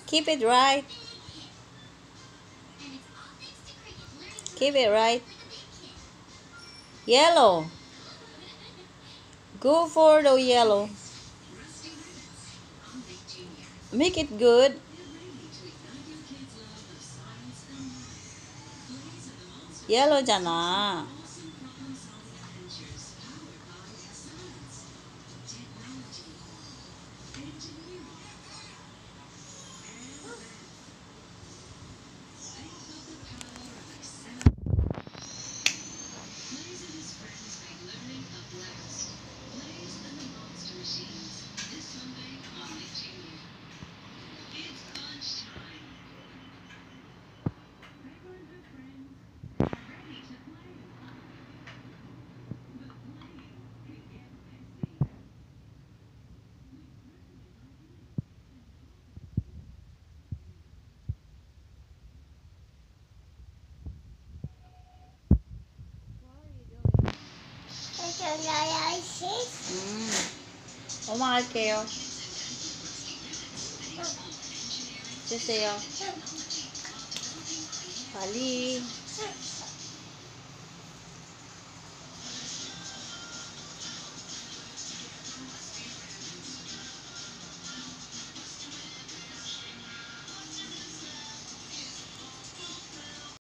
Keep it right. Keep it right. Yellow. Go for the yellow. Make it good. Yellow잖아. 엄마할게요. 주세요. 빨리.